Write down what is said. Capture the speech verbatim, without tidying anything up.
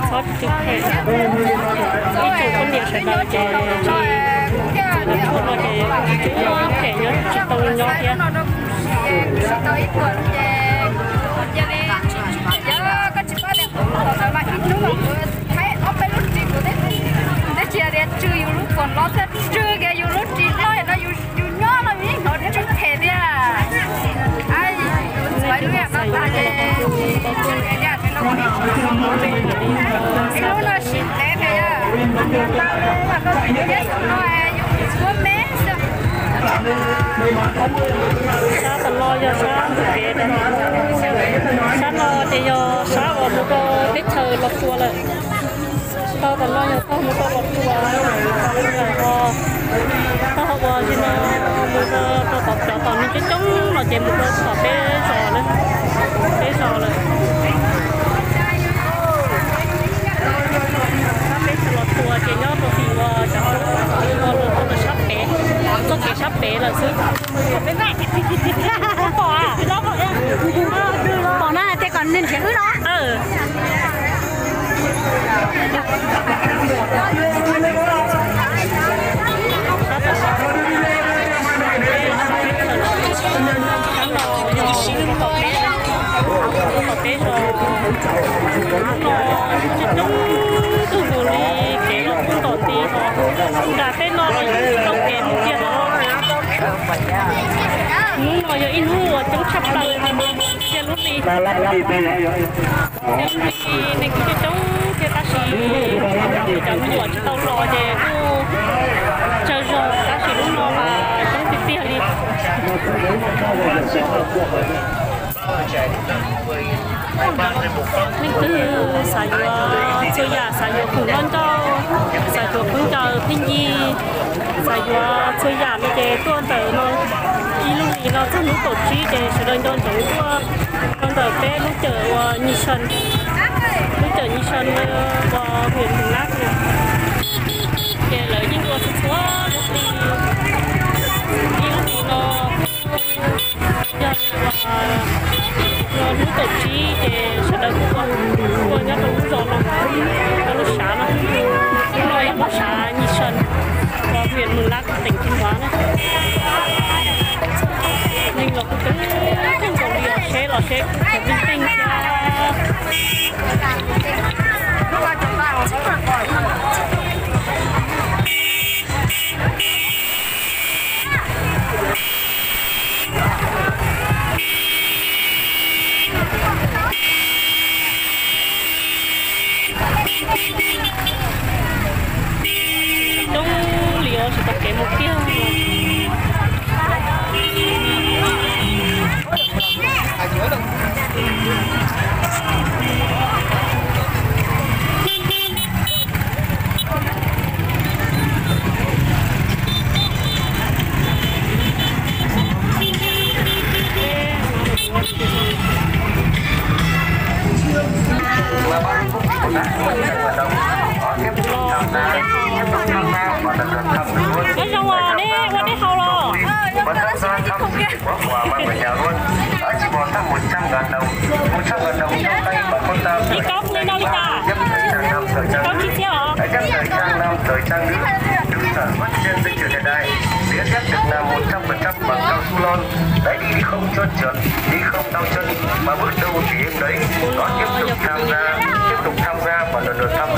sót chụp hệ cái chủ con điện sẽ là cái nó chụp là cái cái nó thể nhớ chụp tàu nhỏ kia chia ra chưa yêu lúc còn lo thật chưa cái yêu lúc chỉ nói nó yêu yêu nhỏ nó biết nó chưa thể đi à ai phải lúc nào nó phải cái nhà thì nó còn cái lúc nó xịn thế này à mà có cái gì nó ai có mẹ sao còn lo cho sao cái đấy sao lo thì do sao vào một cái tết thời lọc chùa lại tao còn lo nhiều không một con lọc chùa rồi có có học bò thì nó một cái tao tập cho còn những cái trống nó chỉ một cái tập cái sò lên cái sò lên cái lọc chùa chỉ nhớ một thì vào cho vào luôn con là sắp bé có cái sắp bé là xứ bé vậy có cỏ à nó cỏ nha còn nó thế còn nên cái thứ đó ừ đã tên nó là tàu kém tiền nó nó giờ in hùa chống chập lại tiền lúc đi nên cái chống cái ta xí chống hùa cho tàu lò để cô chờ rồi ta xí lúc nó mà chống tiền tiền đi mình cứ xài vừa chơi giả xài vừa cùng con cho xài vừa cũng chờ thiên nhi xài vừa chơi giả mấy cái tuôn tới nó đi lúc gì nó rất lúc tổ chức để sử dụng đơn chống qua con tới bé lúc chở nhị sơn lúc chở nhị sơn vào huyện Mường Lát này để lấy những con số số lúc đi đi lúc gì nó giờ nó lúc tổ chức để sử dụng qua qua nhà nó lúc gió nó lúc sáng nó nó là bắt sáng nhị sơn vào huyện Mường Lát tỉnh Thanh Hóa này mình là cũng không còn điều xe là xe phải bình tĩnh trong liệu sẽ tập cái mục tiêu cái xong rồi đi qua đi hầu rồi Vẫn tham gia thăm quá quà mang về nhà luôn. Đã chỉ còn thăm một trăm ngàn đồng, một trăm ngàn đồng trong tay bà con ta. đi cốc lên đâu đi ta Nhấp thời trang nam thời trang cốc nữ. chi tiêu hả Hãy nhấp thời trang nam thời trang nữ được sản xuất trên dây chuyền hiện đại. Đĩa thép được làm một trăm phần trăm bằng cao su lon. Đấy đi không trơn trượt, đi không đau chân, mà bước đâu chỉ em đấy. Đó tiếp tục tham gia, tiếp tục tham gia và lần lượt tham